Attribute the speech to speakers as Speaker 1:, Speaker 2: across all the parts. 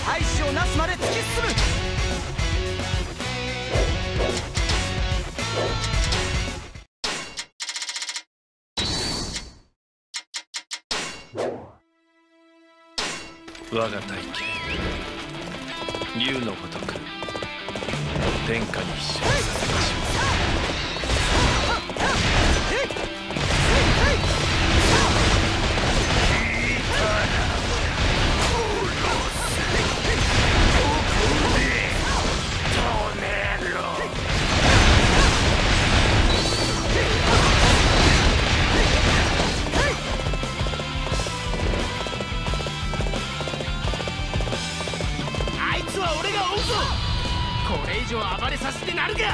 Speaker 1: 大志をなすまで突き進
Speaker 2: む。我が体型竜のごとく天下に一生させましょう。
Speaker 1: これ以上暴れさせてなるか。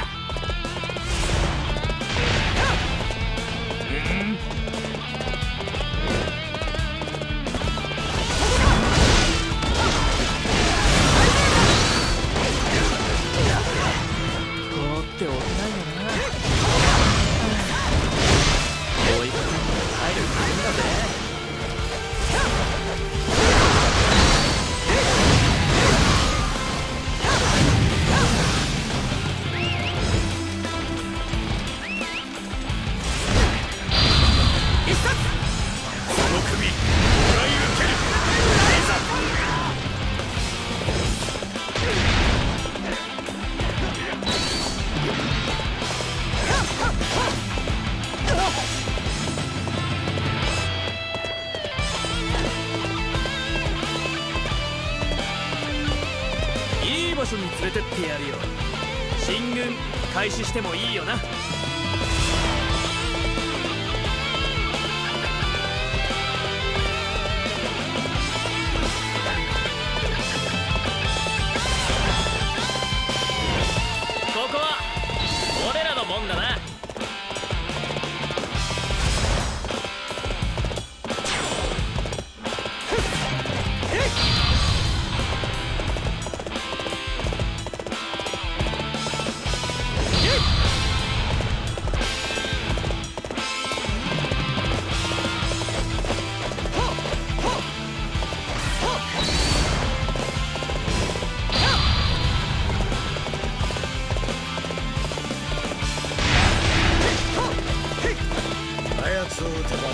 Speaker 1: 放っておけないよな。追いかけに入るんだぜ。いい場所に連れてってやるよ。進軍開始してもいいよな。ここは俺らのもんだな。
Speaker 3: そうとは名前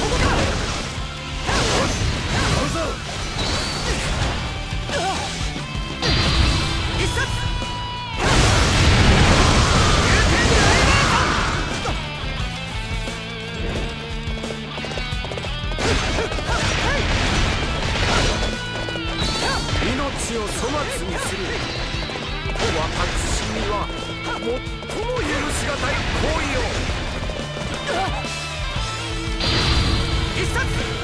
Speaker 3: 命を粗末にする。私には最も許しがたい行為を。一冊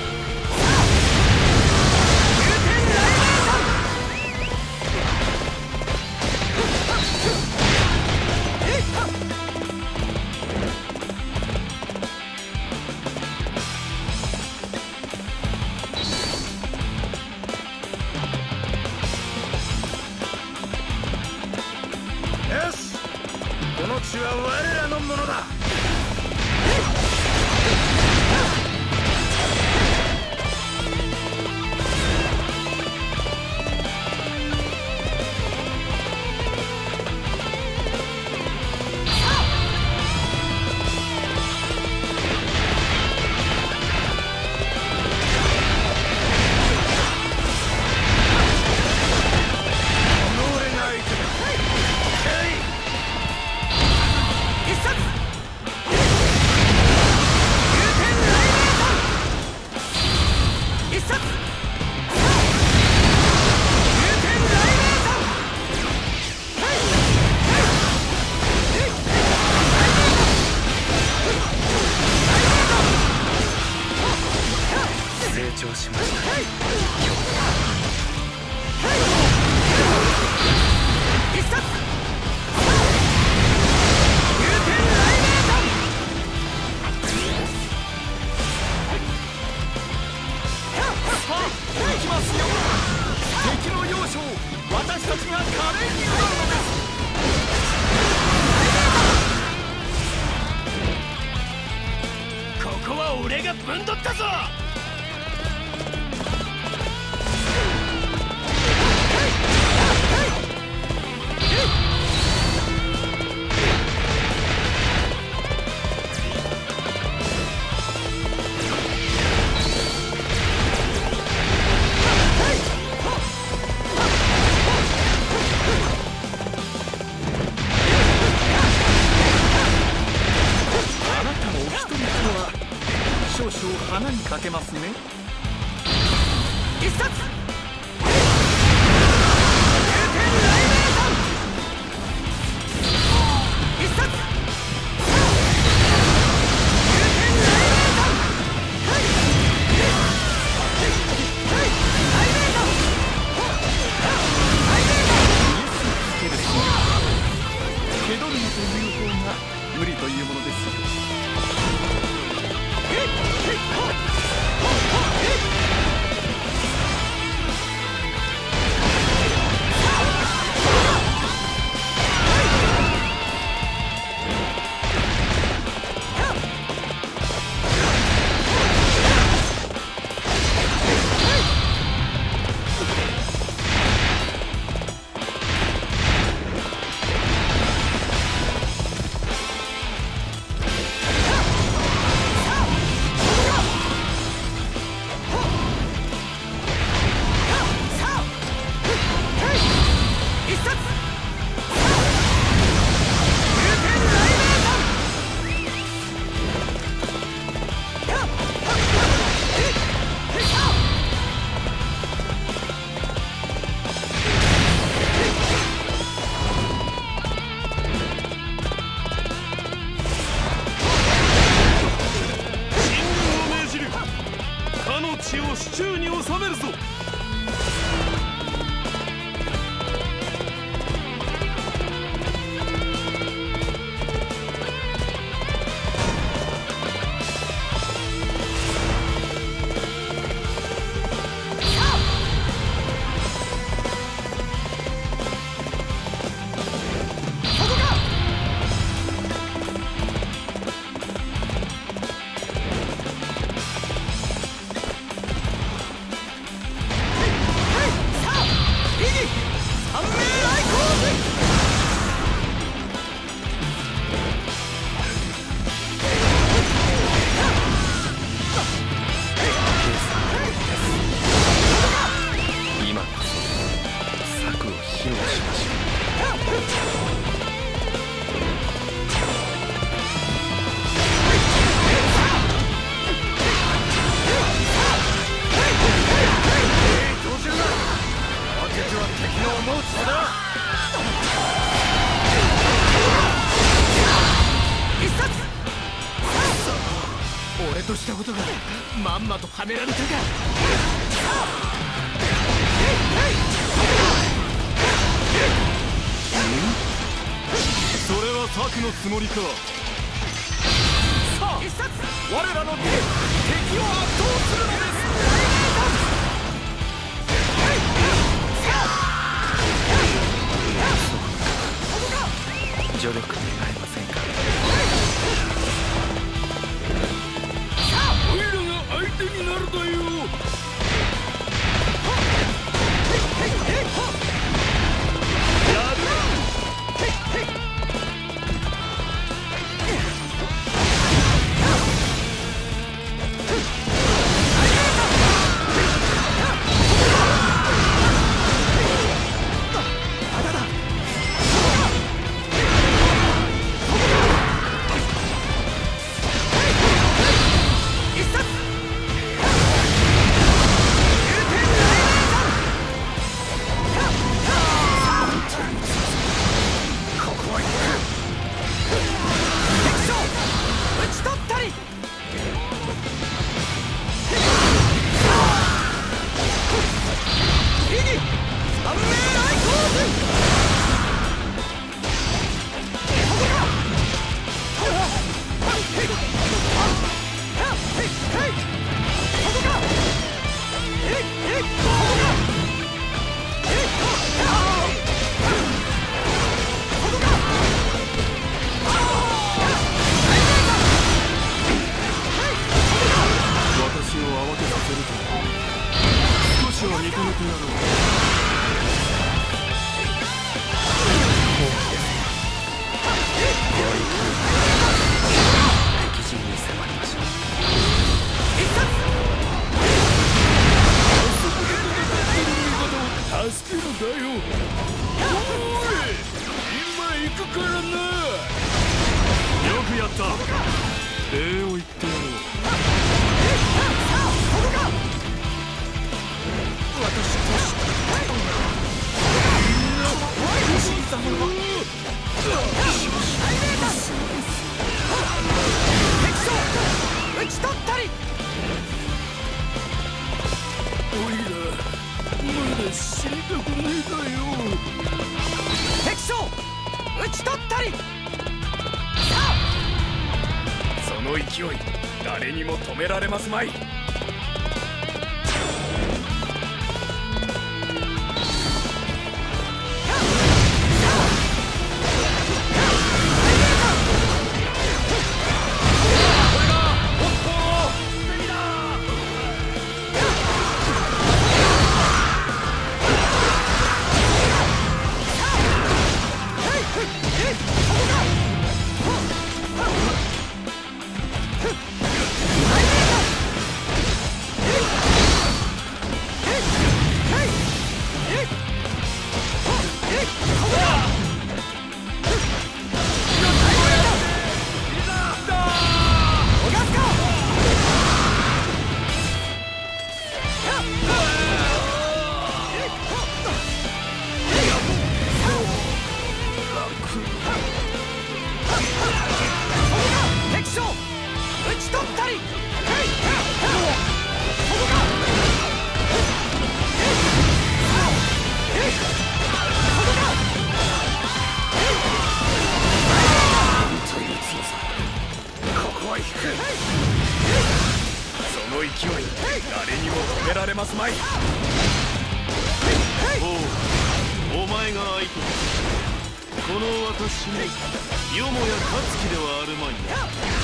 Speaker 3: よし、この地は我らのものだ。成長しました。一冊行きますよ。敵の要所を私たちが華麗に奪うのです。ここは俺がぶんどったぞ。 けますね。
Speaker 1: 必殺
Speaker 3: 蹴取るという方が無理というものですよ。地を手中に収めるぞ。俺としたことがまんまとはめられたか。それは策のつもりか。さあ我らの手、敵を圧倒するのです。
Speaker 2: 助力願えませんか。
Speaker 1: オイラが相手になるだよ。礼を言ってやろう。
Speaker 3: 死にたくねえだよ。
Speaker 1: 敵将討ち取ったり。
Speaker 3: その勢い誰にも止められますまい。その勢い誰にも止められますまい。
Speaker 2: お前が相手だ。この私もよもや勝つ気ではあるまいな。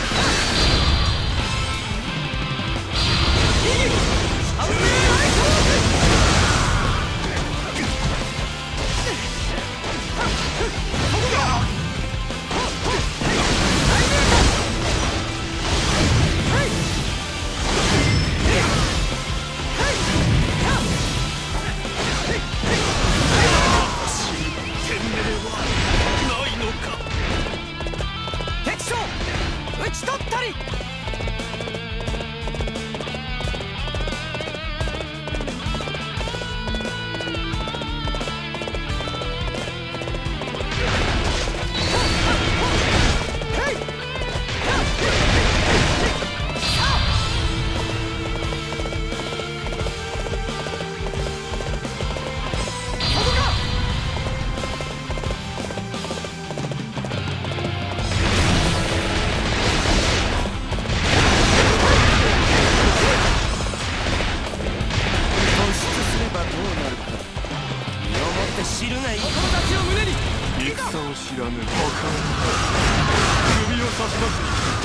Speaker 1: 討ち取ったり。知るがいい。志を胸に。
Speaker 2: 戦を知らぬバカ首を差し出す。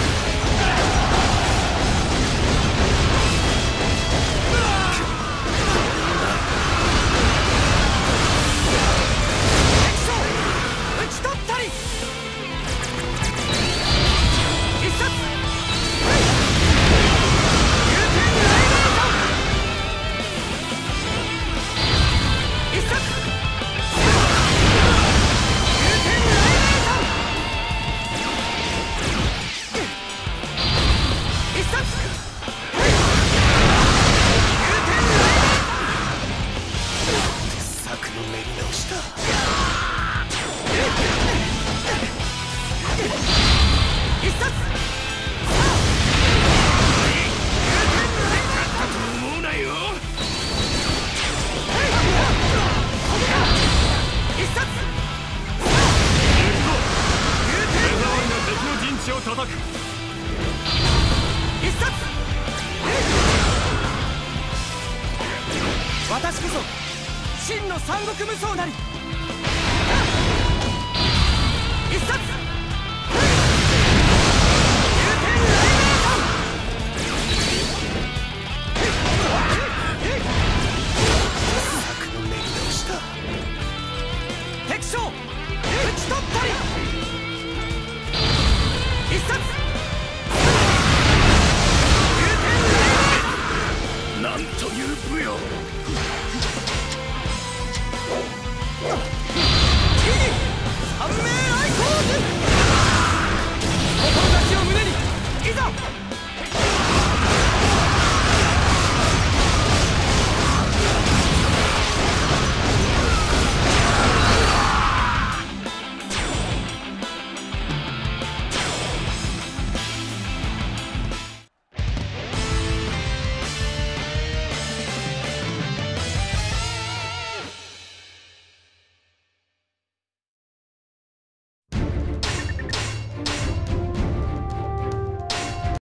Speaker 2: 叩く。
Speaker 1: 一冊。私こそ真の三国無双なり。一冊。